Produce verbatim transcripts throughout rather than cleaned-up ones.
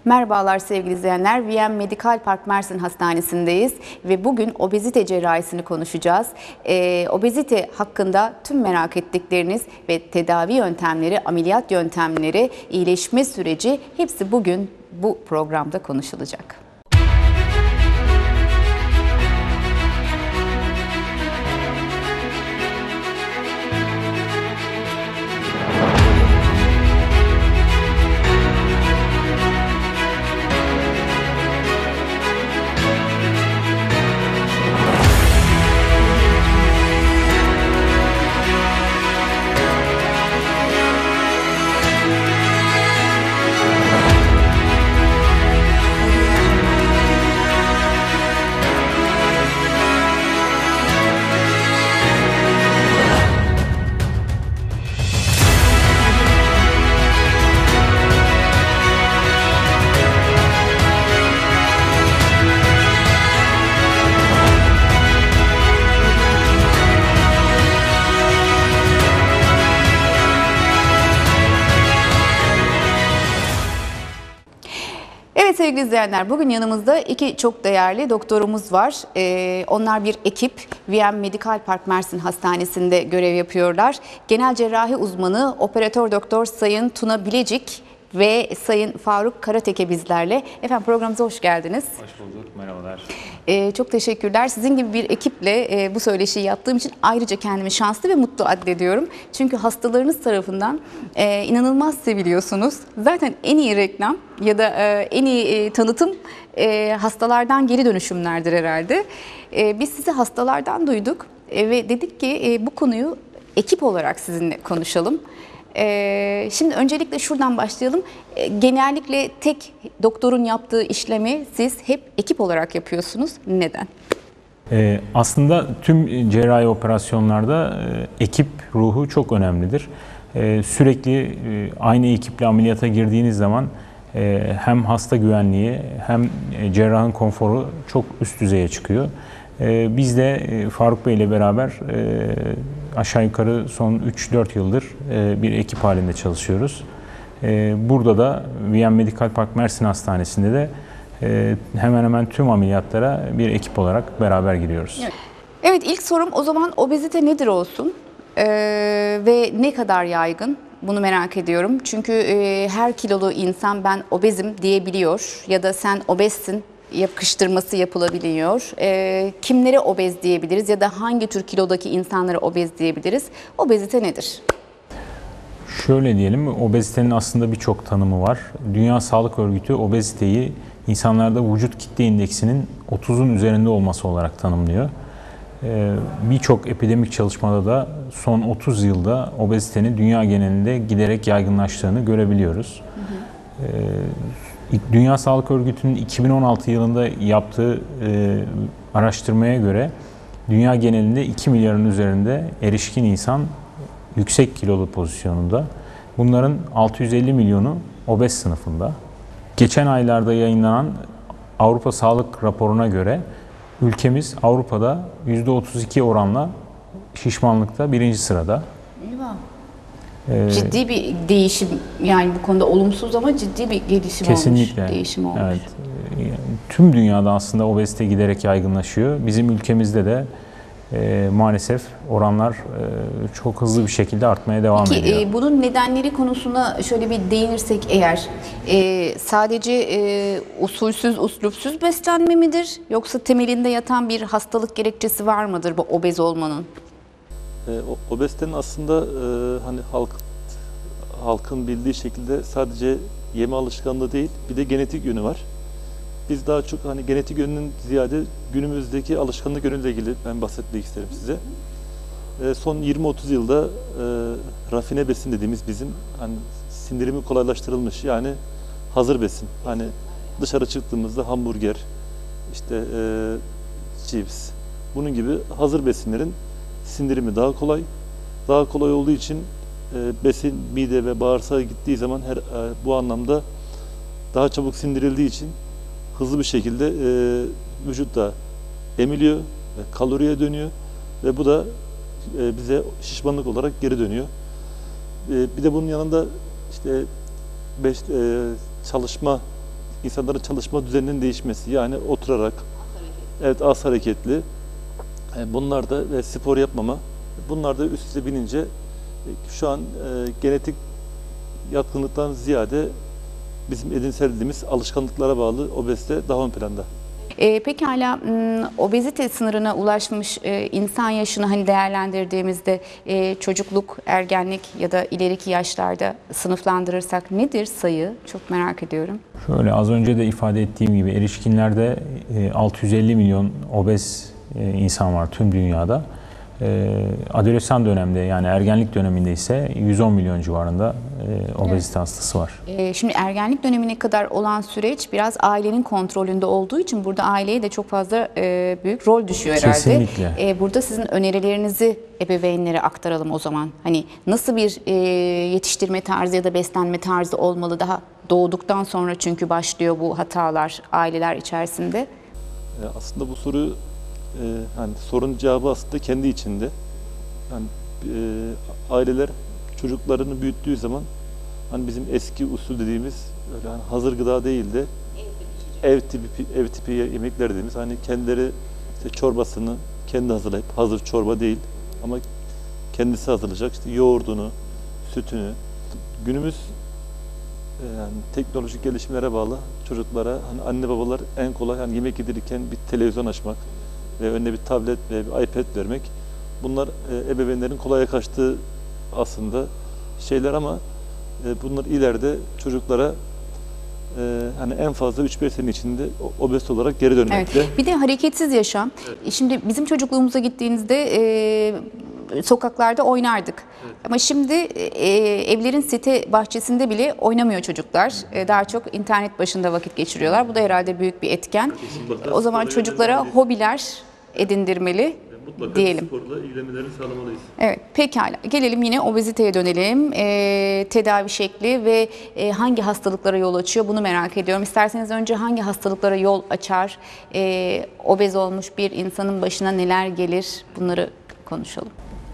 Merhabalar sevgili izleyenler. V M Medikal Park Mersin Hastanesi'ndeyiz ve bugün obezite cerrahisini konuşacağız. Ee, obezite hakkında tüm merak ettikleriniz ve tedavi yöntemleri, ameliyat yöntemleri, iyileşme süreci hepsi bugün bu programda konuşulacak. Evet sevgili izleyenler, bugün yanımızda iki çok değerli doktorumuz var. Ee, onlar bir ekip, V M Medikal Park Mersin Hastanesi'nde görev yapıyorlar. Genel cerrahi uzmanı operatör doktor Sayın Tuna Bilecik ve Sayın Faruk Karateke bizlerle. Efendim programımıza hoş geldiniz. Hoş bulduk, merhabalar. Ee, çok teşekkürler. Sizin gibi bir ekiple e, bu söyleşiyi yaptığım için ayrıca kendimi şanslı ve mutlu addediyorum. Çünkü hastalarınız tarafından e, inanılmaz seviliyorsunuz. Zaten en iyi reklam ya da e, en iyi e, tanıtım e, hastalardan geri dönüşümlerdir herhalde. E, biz sizi hastalardan duyduk e, ve dedik ki e, bu konuyu ekip olarak sizinle konuşalım. Ee, şimdi öncelikle şuradan başlayalım. Ee, genellikle tek doktorun yaptığı işlemi siz hep ekip olarak yapıyorsunuz. Neden? Ee, aslında tüm cerrahi operasyonlarda e, ekip ruhu çok önemlidir. E, sürekli e, aynı ekiple ameliyata girdiğiniz zaman e, hem hasta güvenliği hem e, cerrahın konforu çok üst düzeye çıkıyor. E, biz de e, Faruk Bey ile beraber e, aşağı yukarı son üç dört yıldır bir ekip halinde çalışıyoruz. Burada da V M Medikal Park Mersin Hastanesi'nde de hemen hemen tüm ameliyatlara bir ekip olarak beraber giriyoruz. Evet, evet ilk sorum o zaman obezite nedir olsun ee, ve ne kadar yaygın? Bunu merak ediyorum. Çünkü e, her kilolu insan ben obezim diyebiliyor ya da sen obezsin yakıştırması yapılabiliyor. E, kimlere obez diyebiliriz ya da hangi tür kilodaki insanlara obez diyebiliriz? Obezite nedir? Şöyle diyelim, obezitenin aslında birçok tanımı var. Dünya Sağlık Örgütü obeziteyi insanlarda vücut kitle indeksinin otuzun üzerinde olması olarak tanımlıyor. E, birçok epidemik çalışmada da son otuz yılda obezitenin dünya genelinde giderek yaygınlaştığını görebiliyoruz. Hı hı. E, Dünya Sağlık Örgütü'nün iki bin on altı yılında yaptığı e, araştırmaya göre dünya genelinde iki milyarın üzerinde erişkin insan yüksek kilolu pozisyonunda. Bunların altı yüz elli milyonu obez sınıfında. Geçen aylarda yayınlanan Avrupa Sağlık raporuna göre ülkemiz Avrupa'da yüzde otuz iki oranla şişmanlıkta birinci sırada. Eyvah. Ciddi bir değişim, yani bu konuda olumsuz ama ciddi bir gelişim Kesinlikle. olmuş, değişim olmuş. Evet. Yani tüm dünyada aslında obezite giderek yaygınlaşıyor. Bizim ülkemizde de e, maalesef oranlar e, çok hızlı bir şekilde artmaya devam Peki, ediyor. E, bunun nedenleri konusuna şöyle bir değinirsek eğer, e, sadece e, usulsüz, uslupsüz beslenme midir? Yoksa temelinde yatan bir hastalık gerekçesi var mıdır bu obez olmanın? E, obezitenin aslında e, hani halk halkın bildiği şekilde sadece yeme alışkanlığı değil, bir de genetik yönü var. Biz daha çok hani genetik yönünün ziyade günümüzdeki alışkanlık yönüyle ilgili ben bahsetmek isterim size. E, son yirmi otuz yılda e, rafine besin dediğimiz bizim hani sindirimi kolaylaştırılmış, yani hazır besin. Hani dışarı çıktığımızda hamburger, işte e, cips, bunun gibi hazır besinlerin sindirimi daha kolay. Daha kolay olduğu için e, besin mide ve bağırsağa gittiği zaman her e, bu anlamda daha çabuk sindirildiği için hızlı bir şekilde e, vücutta emiliyor ve kaloriye dönüyor ve bu da e, bize şişmanlık olarak geri dönüyor. E, bir de bunun yanında işte beş, e, çalışma insanların çalışma düzeninin değişmesi. Yani oturarak, evet az hareketli, e, bunlar da ve spor yapmama, bunlar da üst üste binince e, şu an e, genetik yatkınlıktan ziyade bizim edinselliğimiz alışkanlıklara bağlı obezite daha ön planda. E, pekala m, obezite sınırına ulaşmış e, insan yaşını hani değerlendirdiğimizde e, çocukluk, ergenlik ya da ileriki yaşlarda sınıflandırırsak nedir sayı? Çok merak ediyorum. Şöyle az önce de ifade ettiğim gibi erişkinlerde e, altı yüz elli milyon obez e, insan var tüm dünyada. E, adolesan dönemde yani ergenlik döneminde ise yüz on milyon civarında e, obezite hastası var. E, şimdi ergenlik dönemine kadar olan süreç biraz ailenin kontrolünde olduğu için burada aileye de çok fazla e, büyük rol düşüyor herhalde. Kesinlikle. E, burada sizin önerilerinizi ebeveynlere aktaralım o zaman. Hani nasıl bir e, yetiştirme tarzı ya da beslenme tarzı olmalı daha doğduktan sonra çünkü başlıyor bu hatalar aileler içerisinde. E, aslında bu soru e, hani sorunun cevabı aslında kendi içinde. Yani e, aileler çocuklarını büyüttüğü zaman hani bizim eski usul dediğimiz öyle hani hazır gıda değil de ev tipi ev tipi yemekler dediğimiz hani kendileri işte çorbasını kendi hazırlayıp hazır çorba değil ama kendisi hazırlayacak işte yoğurdunu, sütünü. Günümüz e, yani teknolojik gelişmelere bağlı çocuklara hani anne babalar en kolay hani yemek yedirirken bir televizyon açmak ve önüne bir tablet ve bir iPad vermek. Bunlar e, ebeveynlerin kolaya kaçtığı aslında şeyler ama e, bunlar ileride çocuklara e, hani en fazla üç beş sene içinde obez olarak geri dönmekte. Evet. Bir de hareketsiz yaşam. Evet. Şimdi bizim çocukluğumuza gittiğinizde e, sokaklarda oynardık. Evet. Ama şimdi e, evlerin site bahçesinde bile oynamıyor çocuklar. E, daha çok internet başında vakit geçiriyorlar. Bu da herhalde büyük bir etken. Kesinlikle. O zaman çocuklara hobiler edindirmeli. Mutlaka diyelim. sporla ilgilenmelerini sağlamalıyız. Evet, pekala. Gelelim yine obeziteye dönelim. Ee, tedavi şekli ve e, hangi hastalıklara yol açıyor bunu merak ediyorum. İsterseniz önce hangi hastalıklara yol açar? Ee, obez olmuş bir insanın başına neler gelir? Bunları konuşalım.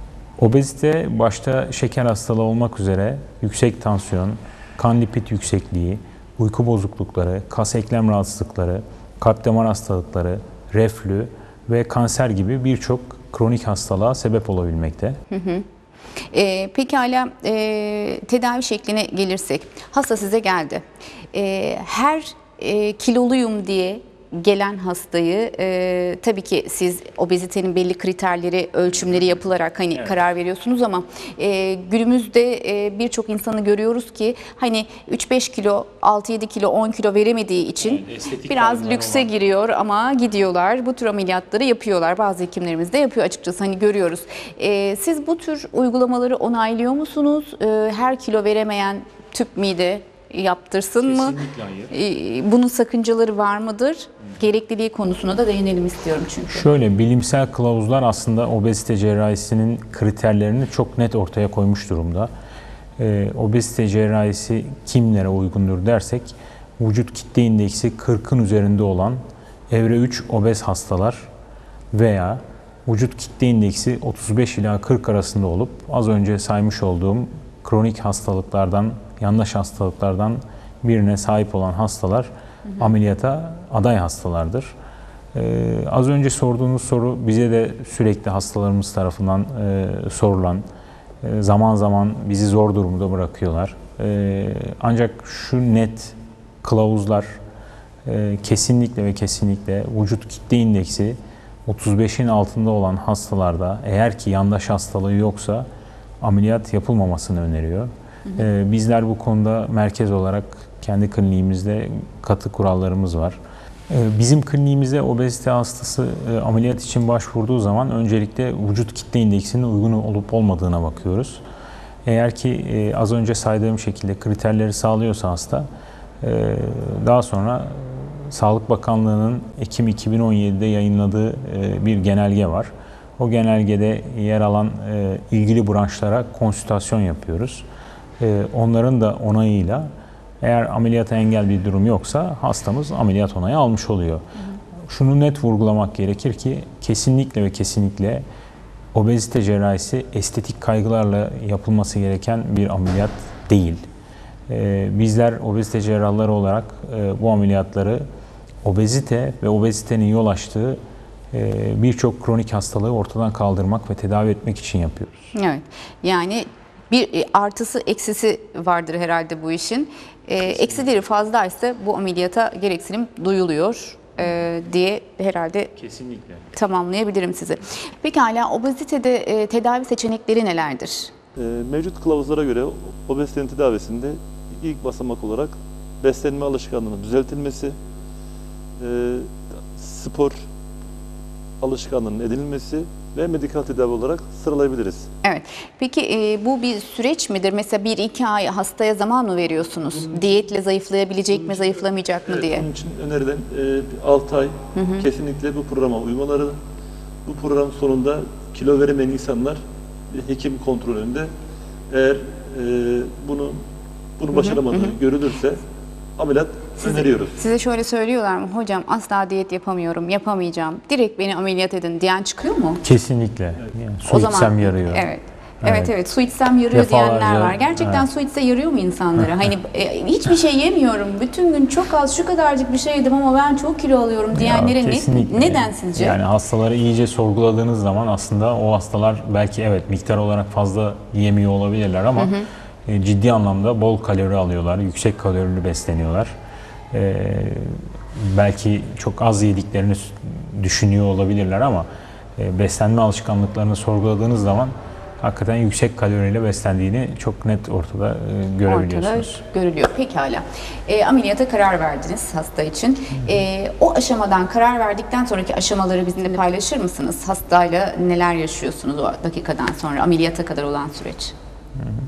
Obezite başta şeker hastalığı olmak üzere yüksek tansiyon, kan lipid yüksekliği, uyku bozuklukları, kas eklem rahatsızlıkları, kalp damar hastalıkları, reflü ve kanser gibi birçok kronik hastalığa sebep olabilmekte. Hı hı. E, pekala e, tedavi şekline gelirsek, hasta size geldi. E, her e, kiloluyum diye gelen hastayı e, tabii ki siz obezitenin belli kriterleri, ölçümleri yapılarak hani evet. karar veriyorsunuz ama e, günümüzde e, birçok insanı görüyoruz ki hani üç beş kilo, altı yedi kilo, on kilo veremediği için yani biraz lükse olan. giriyor ama gidiyorlar. Bu tür ameliyatları yapıyorlar. Bazı hekimlerimiz de yapıyor açıkçası hani görüyoruz. E, siz bu tür uygulamaları onaylıyor musunuz? E, her kilo veremeyen tüp mide yaptırsın mı? Hayır. Bunun sakıncaları var mıdır? Gerekliliği konusuna da değinelim istiyorum çünkü. Şöyle bilimsel kılavuzlar aslında obezite cerrahisinin kriterlerini çok net ortaya koymuş durumda. Ee, obezite cerrahisi kimlere uygundur dersek vücut kitle indeksi kırkın üzerinde olan evre üç obez hastalar veya vücut kitle indeksi otuz beş ila kırk arasında olup az önce saymış olduğum kronik hastalıklardan, yanlış hastalıklardan birine sahip olan hastalar hı hı. ameliyata aday hastalardır. Ee, az önce sorduğunuz soru bize de sürekli hastalarımız tarafından e, sorulan, e, zaman zaman bizi zor durumda bırakıyorlar. E, ancak şu net kılavuzlar e, kesinlikle ve kesinlikle vücut kitle indeksi otuz beşin altında olan hastalarda eğer ki yandaş hastalığı yoksa ameliyat yapılmamasını öneriyor. Hı hı. Ee, bizler bu konuda merkez olarak kendi kliniğimizde katı kurallarımız var. Ee, bizim kliniğimizde obezite hastası e, ameliyat için başvurduğu zaman öncelikle vücut kitle indeksinin uygun olup olmadığına bakıyoruz. Eğer ki e, az önce saydığım şekilde kriterleri sağlıyorsa hasta, e, daha sonra Sağlık Bakanlığı'nın Ekim iki bin on yedi'de yayınladığı e, bir genelge var. O genelgede yer alan e, ilgili branşlara konsültasyon yapıyoruz. E, onların da onayıyla eğer ameliyata engel bir durum yoksa hastamız ameliyat onayı almış oluyor. Hı hı. Şunu net vurgulamak gerekir ki kesinlikle ve kesinlikle obezite cerrahisi estetik kaygılarla yapılması gereken bir ameliyat değil. E, bizler obezite cerrahları olarak e, bu ameliyatları obezite ve obezitenin yol açtığı e, birçok kronik hastalığı ortadan kaldırmak ve tedavi etmek için yapıyoruz. Evet. Yani bir artısı eksisi vardır herhalde bu işin. E, eksileri fazlaysa bu ameliyata gereksinim duyuluyor e, diye herhalde Kesinlikle. tamamlayabilirim sizi. Pekala, obezitede e, tedavi seçenekleri nelerdir? E, mevcut kılavuzlara göre obezitenin tedavisinde ilk basamak olarak beslenme alışkanlığının düzeltilmesi, e, spor alışkanlığının edinilmesi ve medikal tedavi olarak sıralayabiliriz. Evet. Peki e, bu bir süreç midir? Mesela bir iki ay hastaya zaman mı veriyorsunuz? Diyetle zayıflayabilecek mi, zayıflamayacak mı Evet, diye? Onun için önerilen e, altı ay hı hı. kesinlikle bu programa uymaları. Bu program sonunda kilo veremeyen insanlar hekim kontrolünde eğer e, bunu bunu başaramadığı hı hı. görülürse ameliyat Size, öneriyoruz. Size şöyle söylüyorlar mı? Hocam asla diyet yapamıyorum, yapamayacağım. Direkt beni ameliyat edin diyen çıkıyor mu? Kesinlikle. Yani su O zaman, içsem yarıyor. Evet. Evet evet, evet. Su içsem yarıyor Defalarca, diyenler var. Gerçekten evet. Su içse yarıyor mu insanlara? Hani e, hiçbir şey yemiyorum. Bütün gün çok az, şu kadarcık bir şey yedim ama ben çok kilo alıyorum diyenlere ne, neden sizce? Yani hastaları iyice sorguladığınız zaman aslında o hastalar belki evet miktar olarak fazla yemiyor olabilirler ama hı hı. ciddi anlamda bol kalori alıyorlar, yüksek kalorili besleniyorlar. Ee, belki çok az yediklerini düşünüyor olabilirler ama e, beslenme alışkanlıklarını sorguladığınız zaman hakikaten yüksek kaloriyle beslendiğini çok net ortada e, görebiliyorsunuz. Ortada görülüyor. Pekala. E, ameliyata karar verdiniz hasta için. E, o aşamadan, karar verdikten sonraki aşamaları bizimle paylaşır mısınız? Hastayla neler yaşıyorsunuz o dakikadan sonra, ameliyata kadar olan süreç? Hı hı.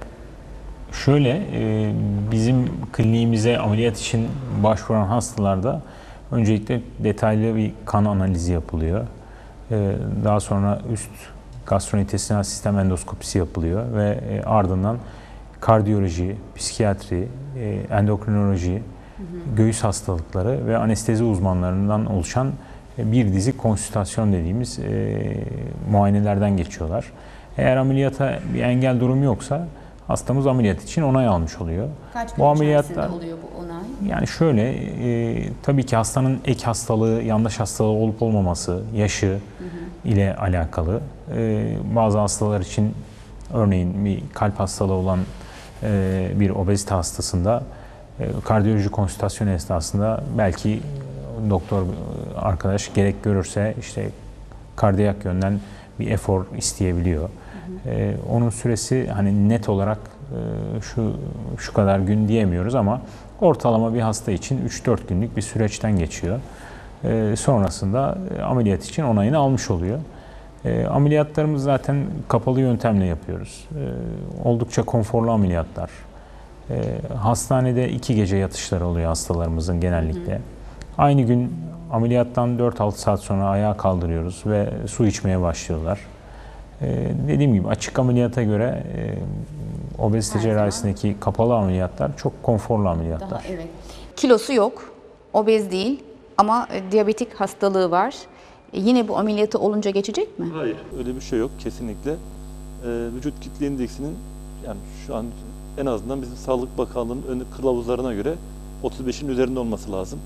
Şöyle, e, bizim kliniğimize ameliyat için başvuran hastalarda öncelikle detaylı bir kan analizi yapılıyor. E, daha sonra üst gastrointestinal sistem endoskopisi yapılıyor ve e, ardından kardiyoloji, psikiyatri, e, endokrinoloji, hı hı. göğüs hastalıkları ve anestezi uzmanlarından oluşan e, bir dizi konsültasyon dediğimiz e, muayenelerden geçiyorlar. Eğer ameliyata bir engel durumu yoksa hastamız ameliyat için onay almış oluyor. Kaç gün içerisinde oluyor bu onay? Yani şöyle, e, tabii ki hastanın ek hastalığı, yandaş hastalığı olup olmaması, yaşı hı hı. ile alakalı. E, bazı hastalar için, örneğin bir kalp hastalığı olan e, bir obezite hastasında e, kardiyoloji konsültasyonu esnasında belki doktor arkadaş gerek görürse işte kardiyak yönden bir efor isteyebiliyor. Ee, onun süresi hani net olarak e, şu şu kadar gün diyemiyoruz ama ortalama bir hasta için üç dört günlük bir süreçten geçiyor. Ee, sonrasında e, ameliyat için onayını almış oluyor. E, ameliyatlarımız zaten kapalı yöntemle yapıyoruz. E, oldukça konforlu ameliyatlar. E, hastanede iki gece yatışları oluyor hastalarımızın genellikle. Hı hı. Aynı gün ameliyattan dört altı saat sonra ayağa kaldırıyoruz ve su içmeye başlıyorlar. Ee, dediğim gibi açık ameliyata göre e, obezite cerrahisindeki kapalı ameliyatlar çok konforlu ameliyatlar. Daha, evet. Kilosu yok, obez değil ama e, diyabetik hastalığı var. E, yine bu ameliyatı olunca geçecek mi? Hayır, öyle bir şey yok kesinlikle. Ee, vücut kitle indeksinin yani şu an en azından bizim Sağlık Bakanlığı'nın ön kılavuzlarına göre otuz beşin üzerinde olması lazım.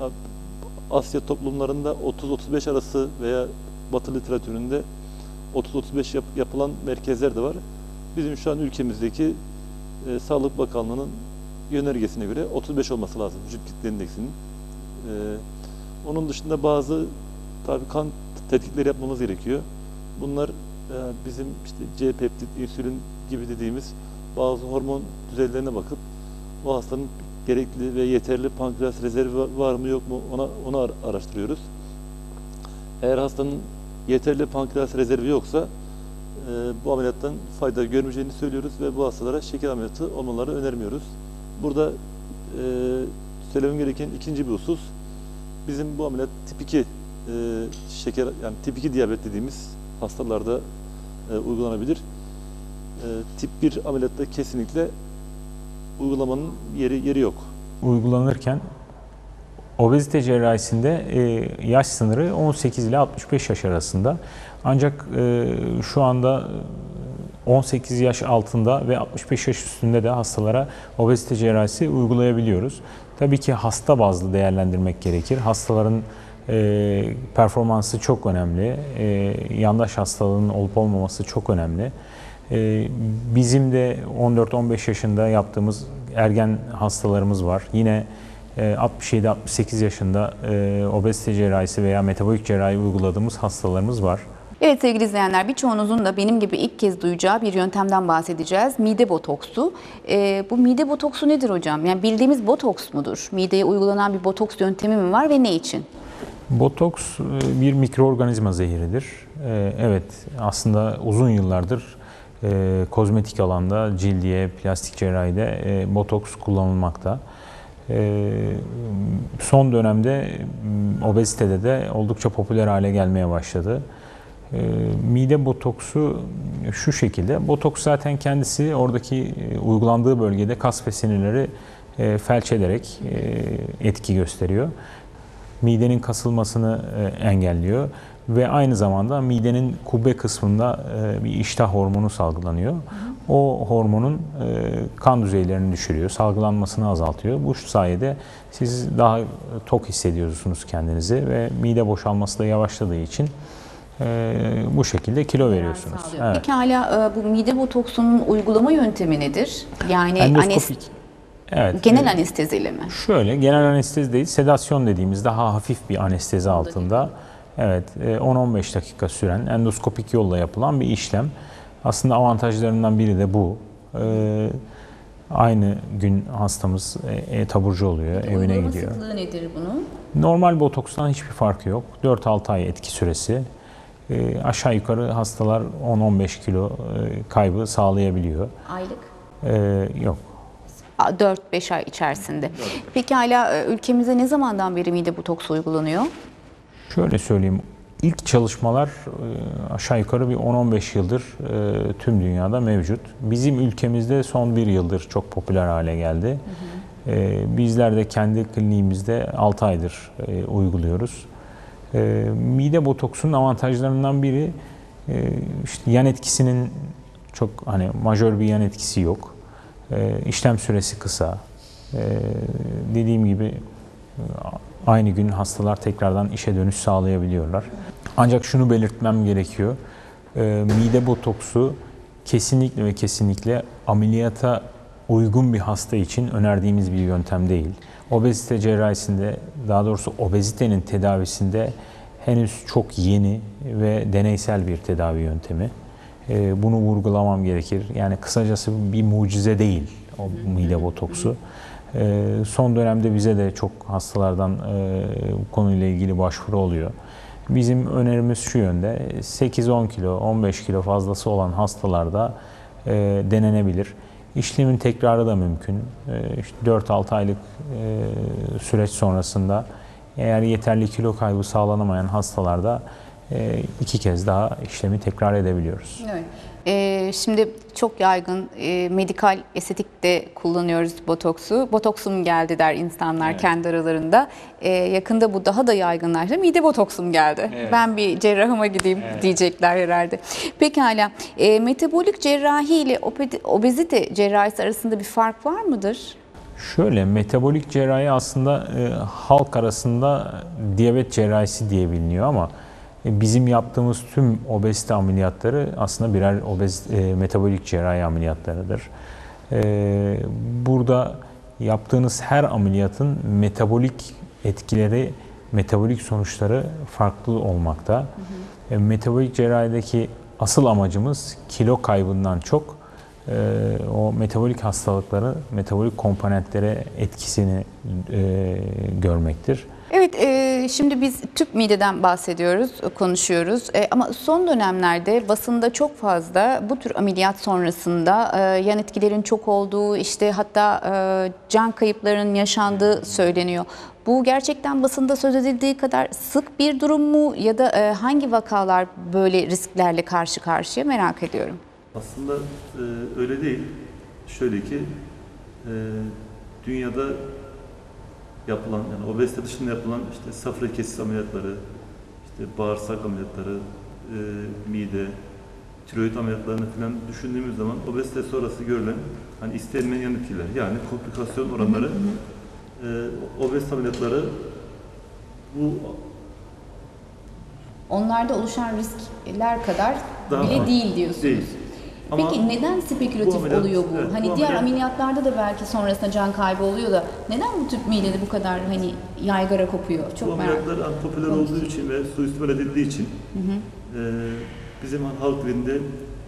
Asya toplumlarında otuz otuz beş arası veya Batı literatüründe otuz otuz beş yap, yapılan merkezler de var. Bizim şu an ülkemizdeki e, Sağlık Bakanlığı'nın yönergesine göre otuz beş olması lazım vücut kitle indeksinin. E, onun dışında bazı tabii kan tetkikleri yapmamız gerekiyor. Bunlar e, bizim işte C peptit, insülin gibi dediğimiz bazı hormon düzeylerine bakıp o hastanın gerekli ve yeterli pankreas rezervi var mı yok mu ona onu araştırıyoruz. Eğer hastanın yeterli pankreas rezervi yoksa e, bu ameliyattan fayda görmeyeceğini söylüyoruz ve bu hastalara şeker ameliyatı olmaları önermiyoruz. Burada e, söylemem gereken ikinci bir husus, bizim bu ameliyat tip iki e, şeker yani tip iki diyabet dediğimiz hastalarda e, uygulanabilir. E, tip bir ameliyatta kesinlikle uygulamanın yeri yeri yok. Uygulanırken obezite cerrahisinde e, yaş sınırı on sekiz ile altmış beş yaş arasında. Ancak e, şu anda on sekiz yaş altında ve altmış beş yaş üstünde de hastalara obezite cerrahisi uygulayabiliyoruz. Tabii ki hasta bazlı değerlendirmek gerekir. Hastaların e, performansı çok önemli. E, yandaş hastalığının olup olmaması çok önemli. E, bizim de on dört on beş yaşında yaptığımız ergen hastalarımız var. Yine altmış yedi altmış sekiz yaşında e, obezite cerrahisi veya metabolik cerrahi uyguladığımız hastalarımız var. Evet sevgili izleyenler, birçoğunuzun da benim gibi ilk kez duyacağı bir yöntemden bahsedeceğiz. Mide botoksu. E, bu mide botoksu nedir hocam? Yani bildiğimiz botoks mudur? Mideye uygulanan bir botoks yöntemi mi var ve ne için? Botoks bir mikroorganizma zehridir. E, evet, aslında uzun yıllardır e, kozmetik alanda, cildiye, plastik cerrahide e, botoks kullanılmakta. Son dönemde obezitede de oldukça popüler hale gelmeye başladı. Mide botoksu şu şekilde, botoks zaten kendisi oradaki uygulandığı bölgede kas ve sinirleri felç ederek etki gösteriyor. Midenin kasılmasını engelliyor ve aynı zamanda midenin kubbe kısmında bir iştah hormonu salgılanıyor. O hormonun kan düzeylerini düşürüyor, salgılanmasını azaltıyor. Bu sayede siz daha tok hissediyorsunuz kendinizi ve mide boşalması da yavaşladığı için bu şekilde kilo veriyorsunuz. Evet. Peki hala bu mide botoksunun uygulama yöntemi nedir? Yani endoskopik. Evet. Genel anesteziyle mi? Şöyle, genel anestezi değil, sedasyon dediğimiz daha hafif bir anestezi altında. Evet, on on beş dakika süren endoskopik yolla yapılan bir işlem. Aslında avantajlarından biri de bu. Ee, aynı gün hastamız e, taburcu oluyor, Peki, evine gidiyor. uygulama sıklığı nedir bunun? Normal botokstan hiçbir farkı yok. dört altı ay etki süresi. Ee, aşağı yukarı hastalar on on beş kilo e, kaybı sağlayabiliyor. Aylık? Ee, yok. dört beş ay içerisinde. Peki hala ülkemizde ne zamandan beri mide botoksu uygulanıyor? Şöyle söyleyeyim, ilk çalışmalar aşağı yukarı bir on on beş yıldır tüm dünyada mevcut. Bizim ülkemizde son bir yıldır çok popüler hale geldi. Hı hı. Bizler de kendi kliniğimizde altı aydır uyguluyoruz. Mide botoksunun avantajlarından biri işte yan etkisinin çok hani majör bir yan etkisi yok. İşlem süresi kısa. Dediğim gibi aynı gün hastalar tekrardan işe dönüş sağlayabiliyorlar. Ancak şunu belirtmem gerekiyor. Mide botoksu kesinlikle ve kesinlikle ameliyata uygun bir hasta için önerdiğimiz bir yöntem değil. Obezite cerrahisinde, daha doğrusu obezitenin tedavisinde henüz çok yeni ve deneysel bir tedavi yöntemi. Bunu vurgulamam gerekir. Yani kısacası bir mucize değil o mide botoksu. Son dönemde bize de çok hastalardan bu konuyla ilgili başvuru oluyor. Bizim önerimiz şu yönde, sekiz on kilo, on beş kilo fazlası olan hastalarda denenebilir. İşlemin tekrarı da mümkün. İşte dört altı aylık süreç sonrasında eğer yeterli kilo kaybı sağlanamayan hastalarda iki kez daha işlemi tekrar edebiliyoruz. Evet. Ee, şimdi çok yaygın e, medikal estetikte kullanıyoruz botoksu. Botoksum geldi der insanlar, evet, kendi aralarında. Ee, yakında bu daha da yaygınlaştı. Mide botoksum geldi. Evet. Ben bir cerrahıma gideyim, evet, diyecekler herhalde. Pekala. E, metabolik cerrahi ile obezite cerrahisi arasında bir fark var mıdır? Şöyle, metabolik cerrahi aslında e, halk arasında diyabet cerrahisi diye biliniyor ama bizim yaptığımız tüm obezite ameliyatları aslında birer obez, e, metabolik cerrahi ameliyatlarıdır. E, burada yaptığınız her ameliyatın metabolik etkileri, metabolik sonuçları farklı olmakta. Hı hı. E, metabolik cerrahideki asıl amacımız kilo kaybından çok e, o metabolik hastalıkları, metabolik komponentlere etkisini e, görmektir. Evet, e, şimdi biz tüp mideden bahsediyoruz, konuşuyoruz e, ama son dönemlerde basında çok fazla bu tür ameliyat sonrasında e, yan etkilerin çok olduğu, işte hatta e, can kayıplarının yaşandığı söyleniyor. Bu gerçekten basında söz edildiği kadar sık bir durum mu ya da e, hangi vakalar böyle risklerle karşı karşıya, merak ediyorum. Aslında e, öyle değil. Şöyle ki e, dünyada yapılan, yani obezite dışında yapılan işte safra kesis ameliyatları, işte bağırsak ameliyatları, e, mide, tiroid ameliyatlarını falan düşündüğümüz zaman obezite sonrası görülen hani istenmeyen yan etkiler yani komplikasyon oranları hı hı hı. E, obezite ameliyatları bu onlarda oluşan riskler kadar daha bile var. Değil diyorsunuz. Değil. Ama Peki neden spekülatif bu ameliyat, oluyor bu? evet, Hani bu diğer ameliyat, ameliyatlarda da belki sonrasında can kaybı oluyor da neden bu tüp midede bu kadar hani yaygara kopuyor? Çok bu merak ameliyatlar hani popüler olduğu için ve suistimal edildiği için hı hı. E, bizim halk dilinde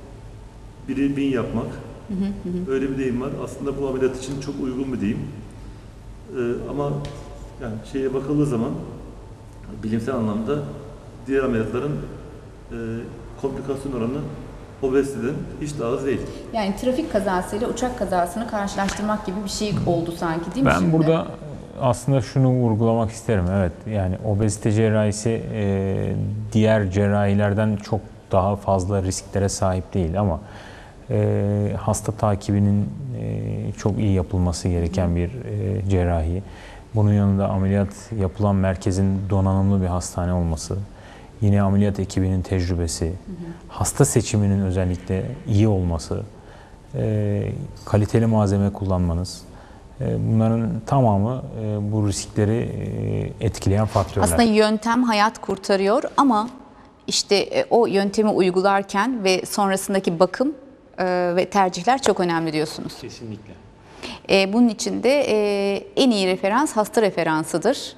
biri bin yapmak hı hı hı. öyle bir deyim var. Aslında bu ameliyat için çok uygun bir deyim. E, ama yani şeye bakıldığı zaman bilimsel anlamda diğer ameliyatların e, komplikasyon oranı obeziteden hiç daha az değil. Yani trafik kazasıyla uçak kazasını karşılaştırmak gibi bir şey oldu sanki değil mi Ben şimdi? burada aslında şunu vurgulamak isterim. Evet, yani obezite cerrahisi e, diğer cerrahilerden çok daha fazla risklere sahip değil ama e, hasta takibinin e, çok iyi yapılması gereken bir e, cerrahi. Bunun yanında ameliyat yapılan merkezin donanımlı bir hastane olması, yine ameliyat ekibinin tecrübesi, hı hı. hasta seçiminin özellikle iyi olması, e, kaliteli malzeme kullanmanız, e, bunların tamamı e, bu riskleri e, etkileyen faktörler. Aslında yöntem hayat kurtarıyor ama işte e, o yöntemi uygularken ve sonrasındaki bakım e, ve tercihler çok önemli diyorsunuz. Kesinlikle. E, bunun için de e, en iyi referans hasta referansıdır.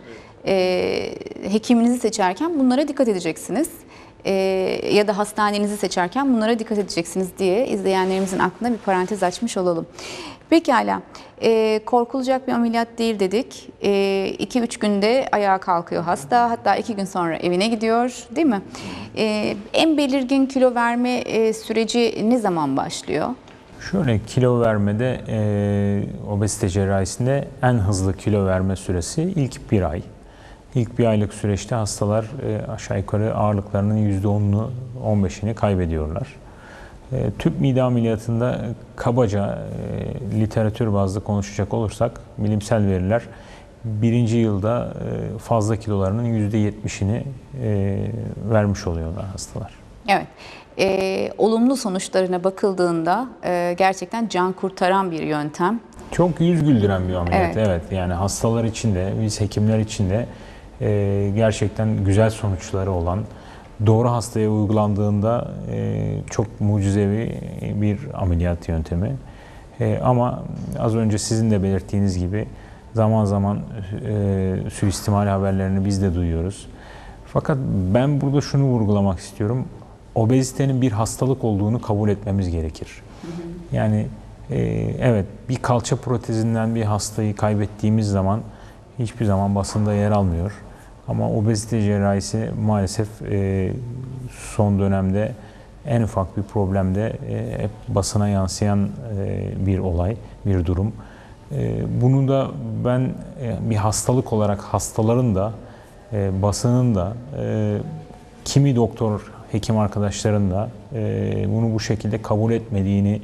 E, hekiminizi seçerken bunlara dikkat edeceksiniz. E, ya da hastanenizi seçerken bunlara dikkat edeceksiniz diye izleyenlerimizin aklına bir parantez açmış olalım. Pekala, e, korkulacak bir ameliyat değil dedik. iki üç günde ayağa kalkıyor hasta, hatta iki gün sonra evine gidiyor, değil mi? E, en belirgin kilo verme e, süreci ne zaman başlıyor? Şöyle, kilo vermede, e, obezite cerrahisinde en hızlı kilo verme süresi ilk bir ay. İlk bir aylık süreçte hastalar e, aşağı yukarı ağırlıklarının yüzde onunu, on beşini kaybediyorlar. E, tüp mide ameliyatında kabaca e, literatür bazlı konuşacak olursak bilimsel veriler birinci yılda e, fazla kilolarının yüzde yetmişini e, vermiş oluyorlar hastalar. Evet. E, olumlu sonuçlarına bakıldığında e, gerçekten can kurtaran bir yöntem. Çok yüz güldüren bir ameliyat. Evet. Evet. Yani hastalar için de, biz hekimler için de e, gerçekten güzel sonuçları olan, doğru hastaya uygulandığında e, çok mucizevi bir ameliyat yöntemi. E, ama az önce sizin de belirttiğiniz gibi zaman zaman e, suistimal haberlerini biz de duyuyoruz. Fakat ben burada şunu vurgulamak istiyorum. Obezitenin bir hastalık olduğunu kabul etmemiz gerekir. Hı hı. Yani e, evet, bir kalça protezinden bir hastayı kaybettiğimiz zaman hiçbir zaman basında yer almıyor. Ama obezite cerrahisi maalesef e, son dönemde en ufak bir problemde e, hep basına yansıyan e, bir olay, bir durum. E, bunu da ben e, bir hastalık olarak hastaların da e, basının da e, kimi doktor, hekim arkadaşların da e, bunu bu şekilde kabul etmediğini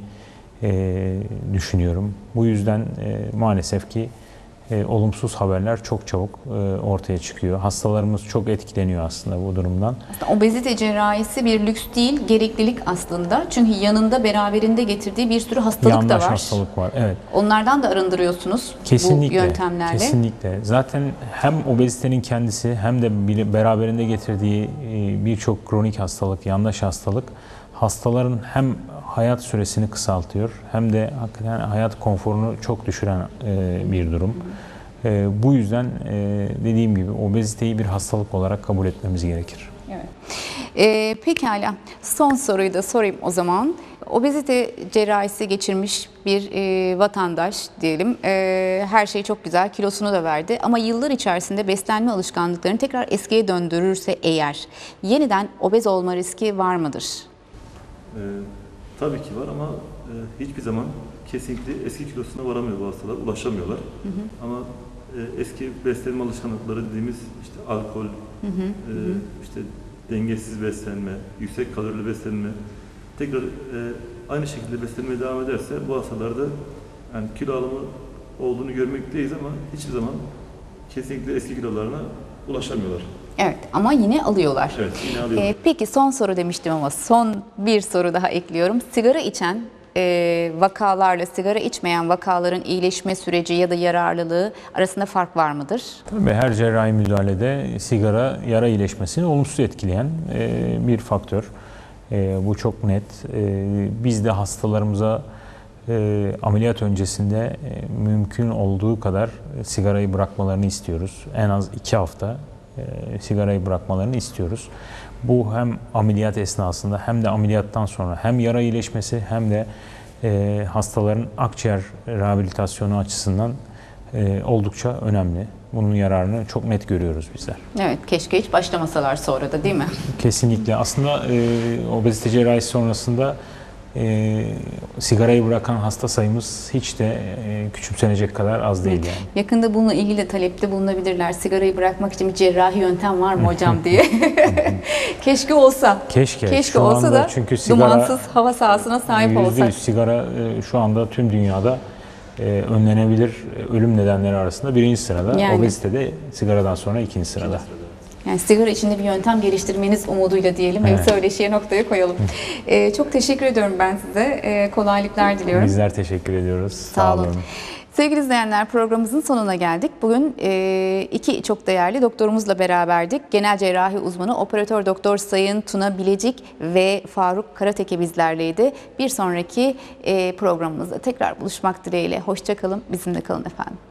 e, düşünüyorum. Bu yüzden e, maalesef ki e, olumsuz haberler çok çabuk e, ortaya çıkıyor. Hastalarımız çok etkileniyor aslında bu durumdan. Aslında obezite cerrahisi bir lüks değil, gereklilik aslında. Çünkü yanında beraberinde getirdiği bir sürü hastalık Yanlış da var. hastalık var. Evet. Onlardan da arındırıyorsunuz Kesinlikle, bu yöntemlerle. Kesinlikle. Zaten hem obezitenin kendisi hem de beraberinde getirdiği birçok kronik hastalık, yanlış hastalık hastaların hem hayat süresini kısaltıyor hem de hakikaten hayat konforunu çok düşüren bir durum. Bu yüzden dediğim gibi obeziteyi bir hastalık olarak kabul etmemiz gerekir. Evet. Ee, pekala. Son soruyu da sorayım o zaman. Obezite cerrahisi geçirmiş bir e, vatandaş diyelim. E, her şey çok güzel, kilosunu da verdi. Ama yıllar içerisinde beslenme alışkanlıklarını tekrar eskiye döndürürse eğer yeniden obez olma riski var mıdır? Ee, tabii ki var ama e, hiçbir zaman kesinlikle eski kilosuna varamıyor bu hastalar, ulaşamıyorlar. Hı hı. Ama e, eski beslenme alışkanlıkları dediğimiz işte alkol, hı hı. E, işte dengesiz beslenme, yüksek kalorili beslenme, tekrar e, aynı şekilde beslenmeye devam ederse bu hastalarda yani kilo alımı olduğunu görmekteyiz ama hiçbir zaman kesinlikle eski kilolarına ulaşamıyorlar. Evet ama yine alıyorlar. Evet, yine alıyorlar. Ee, peki son soru demiştim ama son bir soru daha ekliyorum. Sigara içen e, vakalarla sigara içmeyen vakaların iyileşme süreci ya da yararlılığı arasında fark var mıdır? Tabii her cerrahi müdahalede sigara yara iyileşmesini olumsuz etkileyen e, bir faktör. E, bu çok net. E, biz de hastalarımıza e, ameliyat öncesinde e, mümkün olduğu kadar sigarayı bırakmalarını istiyoruz. En az iki hafta e, sigarayı bırakmalarını istiyoruz. Bu hem ameliyat esnasında hem de ameliyattan sonra hem yara iyileşmesi hem de e, hastaların akciğer rehabilitasyonu açısından e, oldukça önemli. Bunun yararını çok net görüyoruz bizler. Evet, keşke hiç başlamasalar sonra da, değil mi? Kesinlikle. Aslında e, obezite cerrahisi sonrasında e, sigarayı bırakan hasta sayımız hiç de e, küçümsenecek kadar az değil yani. Yakında bununla ilgili de talepte bulunabilirler. Sigarayı bırakmak için bir cerrahi yöntem var mı hocam diye. Keşke olsa. Keşke. Keşke Şu olsa anda da çünkü sigara, dumansız hava sahasına sahip yüzde olsak. yüz sigara e, şu anda tüm dünyada e, önlenebilir ölüm nedenleri arasında birinci sırada. Yani. Obezite de sigaradan sonra ikinci sırada. Yani sigara içinde bir yöntem geliştirmeniz umuduyla diyelim. Evet. Evet. Söyleşiye noktaya koyalım. Ee, çok teşekkür ediyorum ben size. Ee, kolaylıklar diliyorum. Bizler teşekkür ediyoruz. Sağ olun. Sevgili izleyenler, programımızın sonuna geldik. Bugün e, iki çok değerli doktorumuzla beraberdik. Genel cerrahi uzmanı Operatör Doktor Sayın Tuna Bilecik ve Faruk Karateke bizlerleydi. Bir sonraki e, programımızda tekrar buluşmak dileğiyle. Hoşça kalın, bizimle kalın efendim.